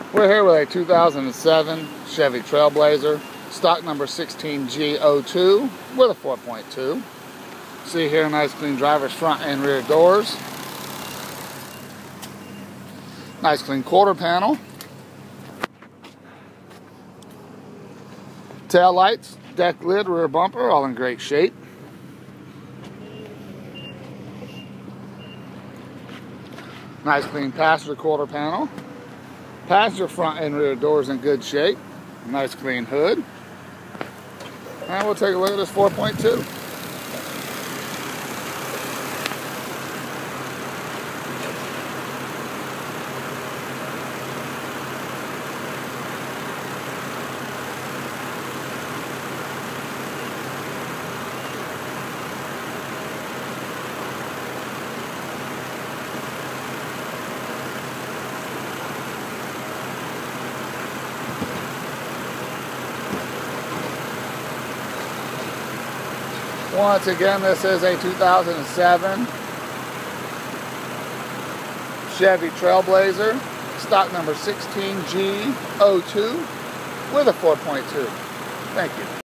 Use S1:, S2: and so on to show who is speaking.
S1: We're here with a 2007 Chevy Trailblazer, stock number 16G02 with a 4.2. See here, nice clean driver's front and rear doors. Nice clean quarter panel. Tail lights, deck lid, rear bumper, all in great shape. Nice clean passenger quarter panel. Passenger front and rear doors in good shape. Nice clean hood. And we'll take a look at this 4.2. Once again, this is a 2007 Chevy Trailblazer, stock number 16G02 with a 4.2. Thank you.